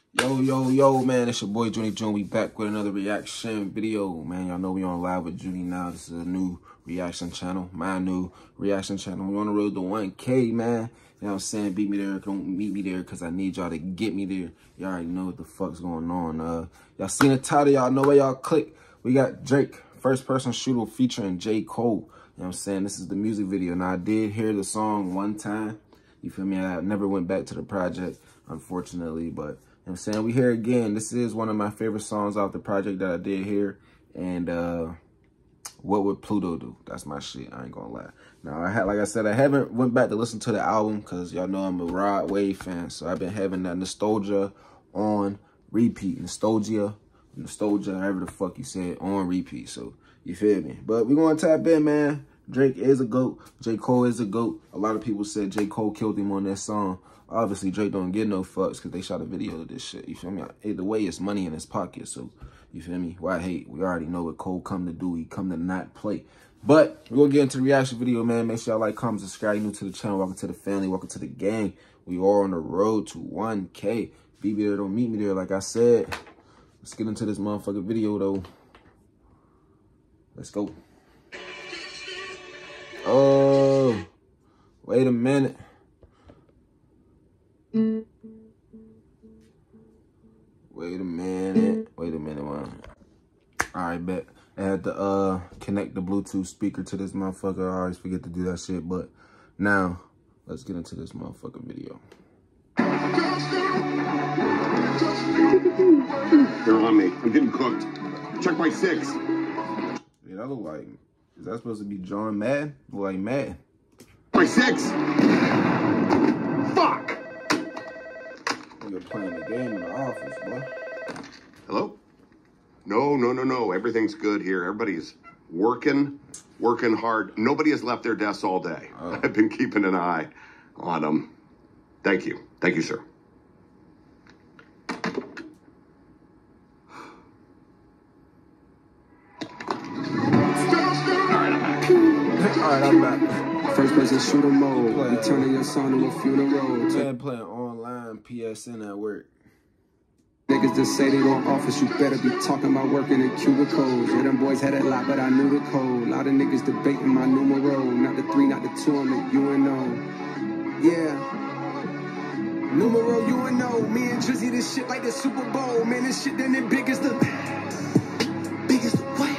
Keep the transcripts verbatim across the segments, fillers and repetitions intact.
Yo, yo, yo, man, it's your boy Junie June. We back with another reaction video, man. Y'all know we on live with Junie now. This is a new reaction channel, my new reaction channel. We on the road to one K, man. You know what I'm saying? Beat me there. Don't meet me there because I need y'all to get me there. Y'all already know what the fuck's going on. Uh, y'all seen the title. Y'all know where y'all click. We got Drake, first person shooter featuring J. Cole. You know what I'm saying? This is the music video. Now, I did hear the song one time. You feel me? I never went back to the project, unfortunately, but... You know what I'm saying? We hear again. This is one of my favorite songs off the project that I did here. And uh, What Would Pluto Do? That's my shit. I ain't gonna lie. Now, I had, like I said, I haven't went back to listen to the album because y'all know I'm a Rod Wave fan. So I've been having that nostalgia on repeat. Nostalgia, nostalgia, however the fuck you say it, on repeat. So you feel me? But we're gonna tap in, man. Drake is a GOAT. J. Cole is a GOAT. A lot of people said J. Cole killed him on that song. Obviously, Drake don't get no fucks because they shot a video of this shit. You feel me? Either way, it's money in his pocket. So, you feel me? Why hate? We already know what Cole come to do. He come to not play. But, we're going to get into the reaction video, man. Make sure y'all like, comment, subscribe. You're new to the channel. Welcome to the family. Welcome to the gang. We are on the road to one K. Be there, don't meet me there, like I said. Let's get into this motherfucking video, though. Let's go. Oh, wait a minute. Wait a minute. Wait a minute, man. Alright, bet. I had to uh connect the Bluetooth speaker to this motherfucker. I always forget to do that shit, but now let's get into this motherfucking video. They're on me. I'm getting cooked. Check my six. Yeah, that look like, is that supposed to be John Madden? Look like Madden. My six. Fuck. You're playing the game in the office, boy. Hello? No, no, no, no. Everything's good here. Everybody's working, working hard. Nobody has left their desks all day. Oh. I've been keeping an eye on them. Thank you. Thank you, sir. Alright, I'm back. First person shooter mode. You turning your son to a funeral. Man playing online P S N at work. Niggas that say they don't office, you better be talking about working in cubicles. Yeah, them boys had a lot, but I knew the code. A lot of niggas debating my numero. Not the three, not the two, I'm the U N O. Yeah. Numero U N O. Me and Drizzy, this shit like the Super Bowl. Man, this shit then the biggest the... Biggest the what?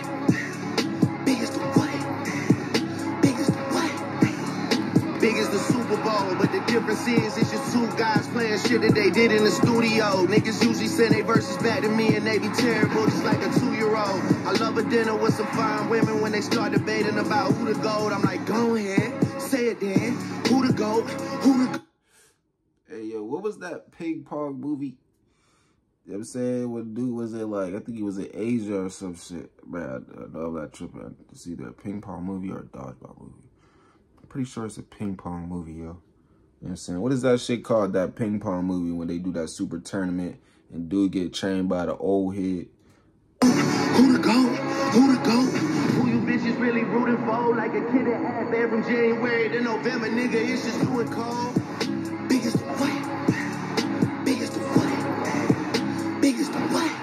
Big as the Super Bowl, but the difference is it's just two guys playing shit that they did in the studio. Niggas usually send their verses back to me and they be terrible just like a two-year-old. I love a dinner with some fine women when they start debating about who the GOAT. I'm like, go ahead, say it then. Who the GOAT? Who the GOAT? Hey, yo, what was that ping pong movie? You know what I'm saying? What dude was it like? I think he was in Asia or some shit. Man, I, I know I'm not tripping. It's either a ping pong movie or a dodgeball movie. Pretty sure it's a ping pong movie, yo. You know what I'm saying? What is that shit called, that ping pong movie, when they do that super tournament and dude get trained by the old head? Who the GOAT? Who the GOAT? Who you bitches really rooting for? Like a kid that had bad from January to November, nigga, it's just Lou and Cole. Biggest the what? Biggest the what? Biggest the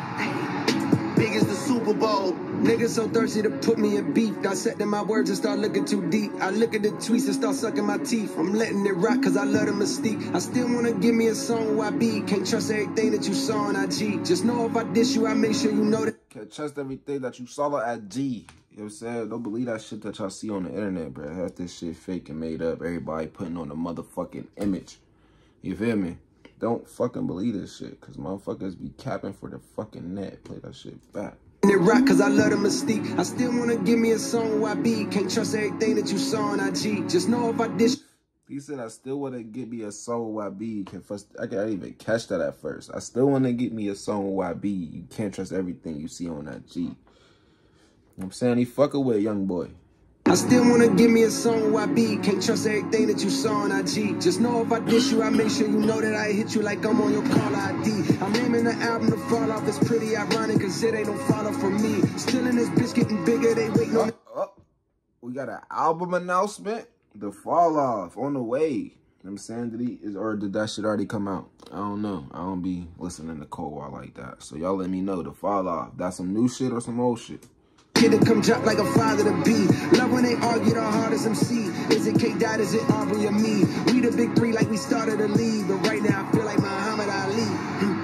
what? Biggest the Super Bowl. Niggas so thirsty to put me in beef. Dissecting my words and start looking too deep. I look at the tweets and start sucking my teeth. I'm letting it rock cause I love the mystique. I still wanna give me a song where I be. Can't trust everything that you saw on I G. Just know if I diss you, I make sure you know that. Can't trust everything that you saw on I G. You know what I'm saying? Don't believe that shit that y'all see on the internet, bro. Half this shit fake and made up. Everybody putting on the motherfucking image. You feel me? Don't fucking believe this shit cause motherfuckers be capping for the fucking net. Play that shit back. It rock cause I love the mystique. I still wanna give me a song where I be. Can't trust everything that you saw on I G. Just know if I dish. He said I still wanna get me a song where I be. Can first, I can't even catch that at first. I still wanna get me a song where I be. You can't trust everything you see on I G. You know what I'm saying? He fucking with young boy. I still wanna give me a song where I be. Can't trust everything that you saw on I G. Just know if I dish you, I make sure you know that I hit you like I'm on your call I D. I'm naming the album to fall off. It's pretty ironic cause it ain't no follow from me. Still in this bitch getting bigger, they waiting on. Oh, oh. We got an album announcement. The Fall Off on the way. what I'm saying? Did he, is, or did that shit already come out? I don't know. I don't be listening to Cold like that. So y'all let me know the fall off. That's some new shit or some old shit? Kid to come drop like a father to be. Love when they argue the hardest M C. Is it K-Dot, is it Aubrey or me? We the big three like we started a league. But right now I feel like Muhammad Ali.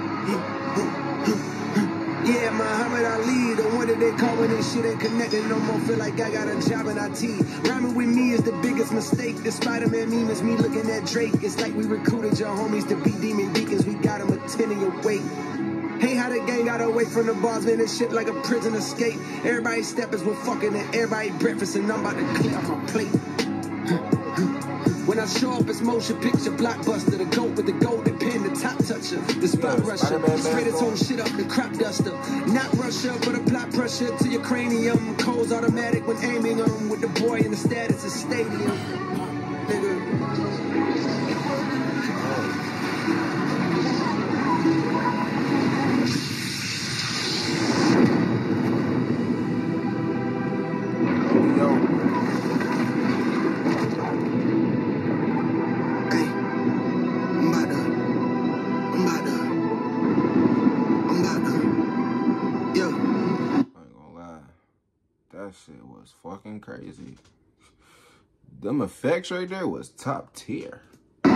Yeah, Muhammad Ali, the one that they call when this shit ain't connected no more. Feel like I got a job in I T. Rhyming with me is the biggest mistake. The Spider-Man meme is me looking at Drake. It's like we recruited your homies to be demon deacons. We got them attending your wake. Hey, how the gang got away from the bars, man, this shit like a prison escape. Everybody steppers with fucking and everybody breakfast, and I'm about to clear off my plate. When I show up, it's motion picture blockbuster. The goat with the golden pin, the top toucher, the spot yeah, rusher, straight its own shit up, the crop duster. Not Russia, but apply pressure to your cranium. Cold's automatic when aiming them with the boy in the status of stadium. Nigga. That shit was fucking crazy. Them effects right there was top tier. Yo,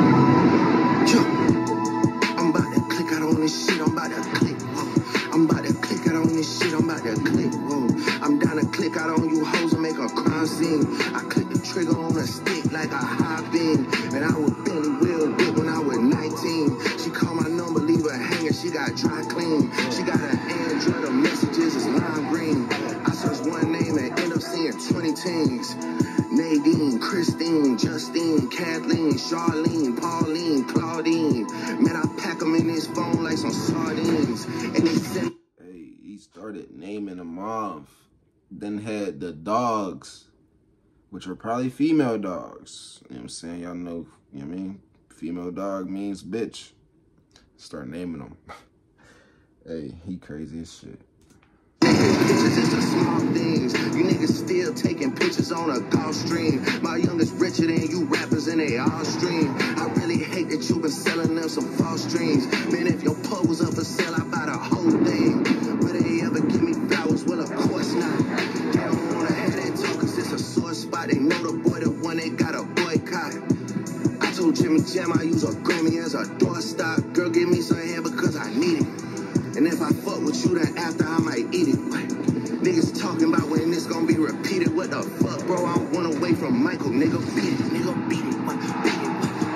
I'm about to click out on this shit. I'm about to click. Whoa. I'm about to click out on this shit. I'm about to click. Whoa. I'm down to click out on you hoes and make a crime scene. I click the trigger on a stick like a high beam. And I was Billy Will Dick when I was nineteen. She called my number, leave her hanging. She got dry clean. She got an Android. The messages is lime green. I searched one name and end up seeing twenty teens. Nadine, Christine, Justine, Kathleen, Charlene, Pauline, Claudine. Man, I pack them in this phone like some sardines. And they said, hey, he started naming them off. Then had the dogs, which were probably female dogs. You know what I'm saying? Y'all know, you know what I mean? Female dog means bitch. Start naming them. Hey, he crazy as shit. Pictures is the small things. You niggas still taking pictures on a golf stream. My youngest richer than you rappers and they all stream. I really hate that you been selling them some false dreams. Man, if your pub was up for sale, I buy the whole thing. Will they ever give me flowers? Well, of course not. They don't wanna have that talk cause it's a sore spot. They know the boy the one they got a boycott. I told Jimmy Jam I use a Grammy as a doorstop. Girl, give me some hair because I need it. And if I fuck with you, then after I might eat it. Niggas talking about when this gonna be repeated. What the fuck, bro? I want away from Michael. Nigga, beat it. Nigga, beat it. What? Beat it.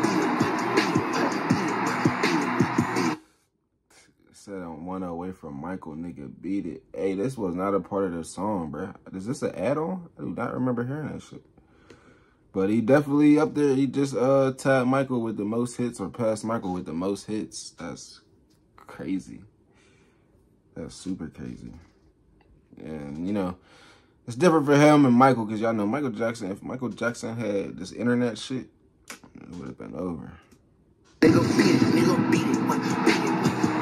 Said I want away from Michael. Nigga, beat it. Hey, this was not a part of the song, bro. Is this an add-on? I do not remember hearing that shit. But he definitely up there. He just uh tagged Michael with the most hits, or passed Michael with the most hits. That's crazy. That's super crazy. And, you know, it's different for him and Michael, because y'all know Michael Jackson, if Michael Jackson had this internet shit, it would have been over. Nigga, beat it. Nigga, beat it. What? Beat it.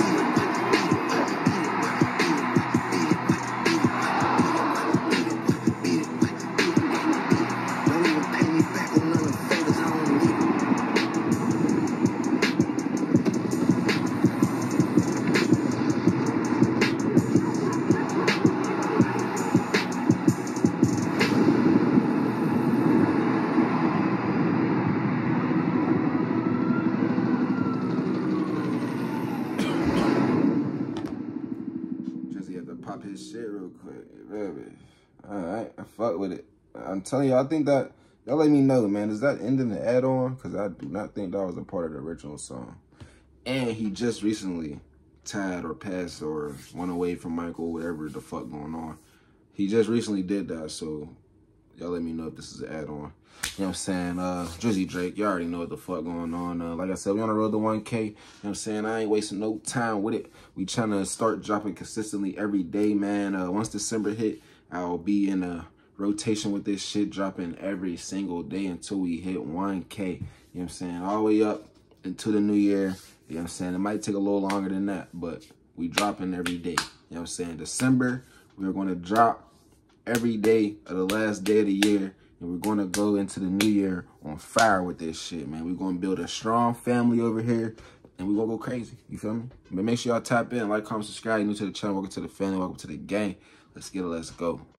Pop his shit real quick, baby. All right, I fuck with it. I'm telling you, I think that, y'all let me know, man. Is that ending the add-on? Because I do not think that was a part of the original song. And he just recently tied or passed or went away from Michael, whatever the fuck going on. He just recently did that, so y'all let me know if this is an add-on. You know what I'm saying? Uh, Drizzy Drake, you already know what the fuck going on. Uh, like I said, we on the road to one K. You know what I'm saying? I ain't wasting no time with it. We trying to start dropping consistently every day, man. Uh, once December hit, I'll be in a rotation with this shit, dropping every single day until we hit one K. You know what I'm saying? All the way up into the new year. You know what I'm saying? It might take a little longer than that, but we dropping every day. You know what I'm saying? December, we're going to drop every day of the last day of the year. And we're going to go into the new year on fire with this shit, man. We're going to build a strong family over here. And we're going to go crazy. You feel me? But make sure y'all tap in, like, comment, subscribe. You're new to the channel. Welcome to the family. Welcome to the gang. Let's get it. Let's go.